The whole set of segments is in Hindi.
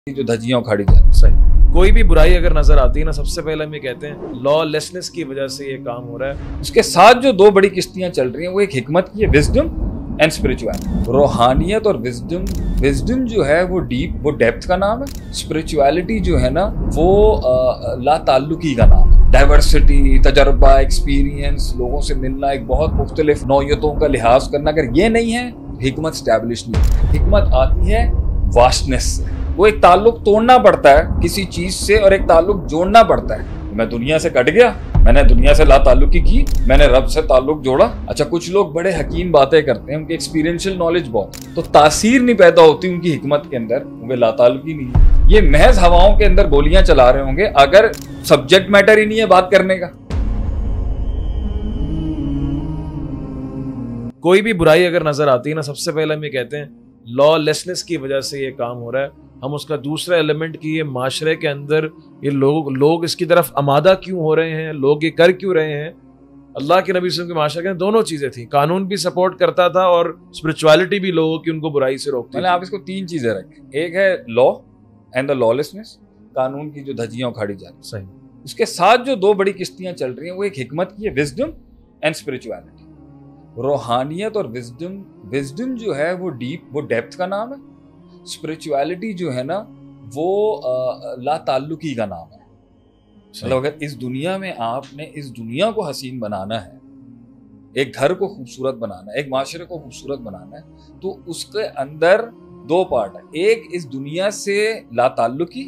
जो धज्जियां उखाड़ी जाती। सही। कोई भी बुराई अगर नजर आती है ना, सबसे पहले हम ये कहते हैं लॉलेसनेस की वजह से ये काम हो रहा है। उसके साथ जो दो बड़ी किश्तियां चल रही हैं वो एक हिकमत की है, विजडम एंड स्पिरिचुअलिटी। रूहानियत और विजडम, विजडम जो है वो डीप, वो डेप्थ का नाम है। स्पिरिचुअलिटी जो है ना वो ला ताल्लुकी का नाम है। डाइवर्सिटी, तजर्बा, एक्सपीरियंस, लोगों से मिलना, एक बहुत मुख्तलिफ नौयतों का लिहाज करना, अगर ये नहीं है हिकमत स्टैब्लिश नहीं। हिकमत आती है वास्टनेस से। वो एक ताल्लुक तोड़ना पड़ता है किसी चीज से और एक ताल्लुक जोड़ना पड़ता है। मैं दुनिया से कट गया, मैंने दुनिया से ला ताल्लुकी की, मैंने रब से ताल्लुक जोड़ा। अच्छा, कुछ लोग बड़े हकीम बातें करते हैं, उनकी एक्सपीरियंशियल नॉलेज बहुत, तो तासीर नहीं पैदा होती उनकी हिकमत के अंदर, उनके ला ताल्लुकी नहीं है। ये महज हवाओं के अंदर गोलियां चला रहे होंगे अगर सब्जेक्ट मैटर ही नहीं है बात करने का। कोई भी बुराई अगर नजर आती है ना, सबसे पहले हम ये कहते हैं लॉलेसनेस की वजह से ये काम हो रहा है। हम उसका दूसरा एलिमेंट की ये माशरे के अंदर ये लोग इसकी तरफ आमादा क्यों हो रहे हैं, लोग ये कर क्यों रहे हैं। अल्लाह के नबी सल्लल्लाहु अलैहि वसल्लम के माशरे के अंदर दोनों चीजें थी, कानून भी सपोर्ट करता था और स्पिरिचुअलिटी भी लोगों की उनको बुराई से रोकती थी। आप इसको तीन चीजें रखें, एक है लॉ एंड द लॉलेसनेस, कानून की जो धज्जियां उखाड़ी जाती। सही। उसके साथ जो दो बड़ी किश्तियां चल रही हैं वो एक हिकमत की है, विजडम एंड स्पिरिचुअलिटी। रूहानियत और विजडम, विजडम जो है वो डीप, वो डेप्थ का नाम है। स्पिरिचुअलिटी जो है ना वो ला ताल्लुकी का नाम है। मतलब अगर इस दुनिया में आपने इस दुनिया को हसीन बनाना है, एक घर को खूबसूरत बनाना है, एक माशरे को खूबसूरत बनाना है, तो उसके अंदर दो पार्ट है। एक इस दुनिया से ला ताल्लुकी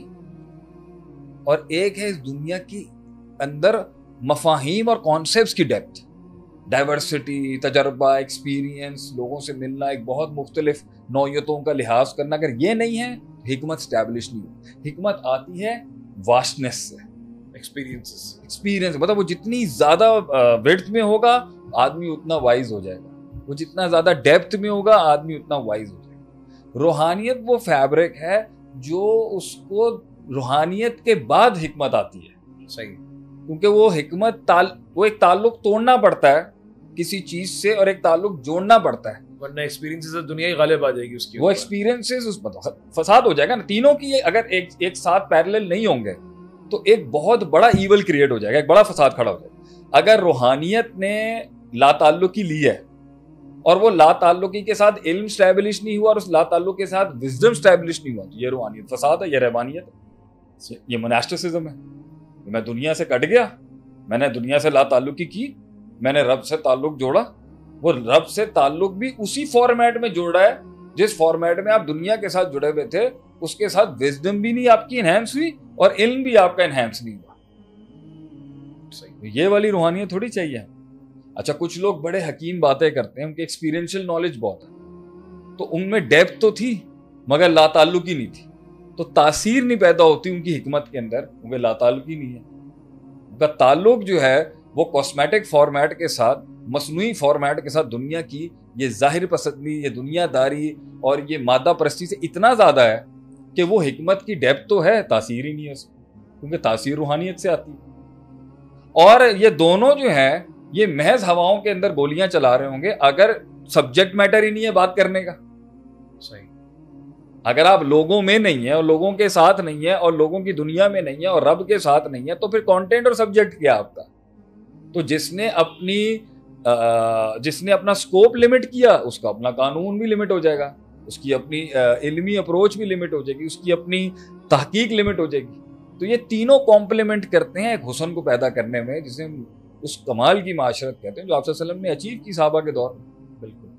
और एक है इस दुनिया की अंदर मफाहीम और कॉन्सेप्ट्स की डेप्थ। डाइवर्सिटी, तजर्बा, एक्सपीरियंस, लोगों से मिलना, एक बहुत मुख्तलिफ नौयतों का लिहाज करना, अगर ये नहीं है हिकमत स्टैब्लिश नहीं हो। हिकमत आती है वास्टनेस से, एक्सपीरियंस। मतलब वो जितनी ज्यादा विड्थ में होगा आदमी उतना वाइज हो जाएगा, वो जितना ज्यादा डेप्थ में होगा आदमी उतना वाइज हो जाएगा। रूहानियत वो फैब्रिक है जो उसको, रूहानियत के बाद हिकमत आती है। सही। क्योंकि वो हिकमत वो एक ताल्लुक तोड़ना पड़ता है किसी चीज से और एक ताल्लुक जोड़ना पड़ता है, वरना एक्सपीरियंसेस से दुनिया ही गालिब आ जाएगी उसकी। वो एक्सपीरियंसेस उस फसाद हो जाएगा ना। तीनों की अगर एक साथ पैरेलल नहीं होंगे तो एक बहुत बड़ा ईवल क्रिएट हो जाएगा, एक बड़ा फसाद खड़ा हो जाएगा। अगर रूहानियत ने ला ताल्लुकी ली है और वो ला ताल्लुकी के साथ इल्म स्टैब्लिश नहीं हुआ और उस ला ताल्लुक के साथ विजडम स्टैब्लिश नहीं हुआ, तो ये रूहानियत फसाद है, ये रहबानियत है, ये मोनास्टिसिज्म है। मैं दुनिया से कट गया, मैंने दुनिया से ला ताल्लुकी की, मैंने रब से ताल्लुक जोड़ा। वो रब से ताल्लुक भी उसी फॉर्मेट में जोड़ रहा है जिस फॉर्मेट में आप दुनिया के साथ जुड़े हुए थे। उसके साथ विजडम भी नहीं आपकी एनहांस हुई और इल्म भी आपका एनहांस नहीं हुआ। सही। ये वाली रूहानियत थोड़ी चाहिए। अच्छा, कुछ लोग बड़े हकीम बातें करते हैं, उनकी एक्सपीरियंशियल नॉलेज बहुत है, तो उनमें डेप्थ तो थी मगर ला ताल्लुकी नहीं थी, तो तासीर नहीं पैदा होती उनकी हिकमत के अंदर, उनके ला ताल्लुकी नहीं है। उनका ताल्लुक जो है वो कॉस्मेटिक फॉर्मेट के साथ, मसनूई फॉर्मेट के साथ दुनिया की ये जाहिर पसंदी, ये दुनियादारी और ये मादा परस्ती से इतना ज्यादा है कि वो हिकमत की डेप्थ तो है, तासीर ही नहीं है उसकी, क्योंकि तासीर रूहानियत से आती है। और ये दोनों जो है ये महज हवाओं के अंदर गोलियां चला रहे होंगे अगर सब्जेक्ट मैटर ही नहीं है बात करने का। सही। अगर आप लोगों में नहीं है और लोगों के साथ नहीं है और लोगों की दुनिया में नहीं है और रब के साथ नहीं है, तो फिर कंटेंट और सब्जेक्ट क्या आपका। तो जिसने अपना स्कोप लिमिट किया उसका अपना कानून भी लिमिट हो जाएगा, उसकी अपनी इल्मी अप्रोच भी लिमिट हो जाएगी, उसकी अपनी तहकीक लिमिट हो जाएगी। तो ये तीनों कॉम्प्लीमेंट करते हैं एक हुस्न को पैदा करने में, जिसे उस कमाल की माशरत कहते हैं जो आप सल्लल्लाहु अलैहि वसल्लम ने अचीव की सहाबा के दौर में। बिल्कुल।